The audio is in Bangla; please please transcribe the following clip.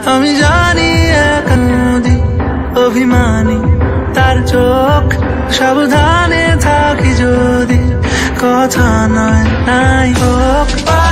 আমি জানি একা নদী অভিমানী তার চোখ, সাবধানে থাকি যদি কথা নয় নাই হোক।